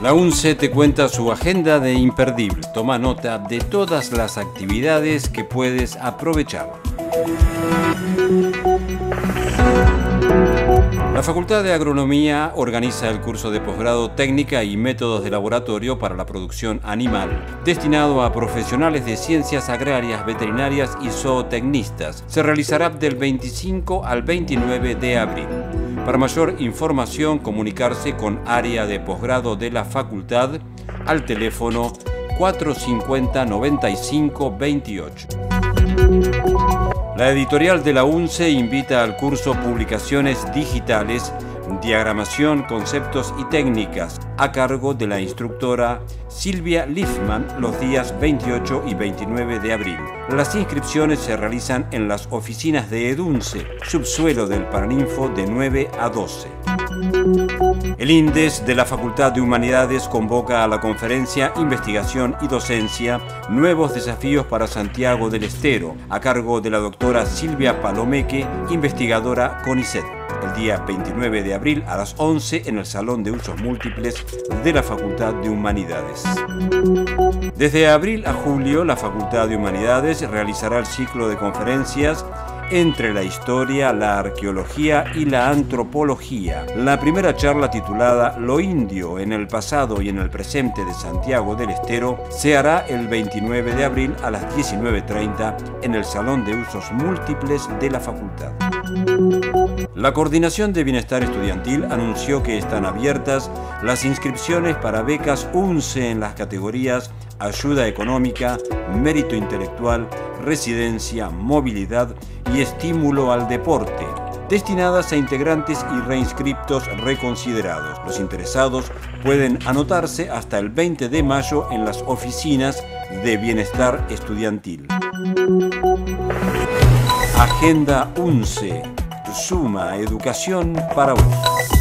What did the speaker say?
La UNCE te cuenta su agenda de imperdible. Toma nota de todas las actividades que puedes aprovechar. La Facultad de Agronomía organiza el curso de posgrado Técnica y Métodos de Laboratorio para la Producción Animal, destinado a profesionales de ciencias agrarias, veterinarias y zootecnistas. Se realizará del 25 al 29 de abril. Para mayor información, comunicarse con área de posgrado de la facultad al teléfono 450-9528. La editorial de la UNCE invita al curso Publicaciones Digitales, Diagramación, Conceptos y Técnicas, a cargo de la instructora Silvia Liefman, los días 28 y 29 de abril. Las inscripciones se realizan en las oficinas de EDUNCE, subsuelo del Paraninfo, de 9 a 12. El INDES de la Facultad de Humanidades convoca a la conferencia Investigación y Docencia, Nuevos Desafíos para Santiago del Estero, a cargo de la doctora Silvia Palomeque, investigadora CONICET, el día 29 de abril a las 11 en el Salón de Usos Múltiples de la Facultad de Humanidades. Desde abril a julio, la Facultad de Humanidades realizará el ciclo de conferencias Entre la historia, la arqueología y la antropología. La primera charla, titulada Lo indio en el pasado y en el presente de Santiago del Estero, se hará el 29 de abril a las 19:30 en el Salón de Usos Múltiples de la Facultad. La Coordinación de Bienestar Estudiantil anunció que están abiertas las inscripciones para becas UNCE en las categorías Ayuda Económica, Mérito Intelectual, Residencia, Movilidad y Estímulo al Deporte, destinadas a integrantes y reinscriptos reconsiderados. Los interesados pueden anotarse hasta el 20 de mayo en las oficinas de Bienestar Estudiantil. Agenda UNCE. Suma educación para vos.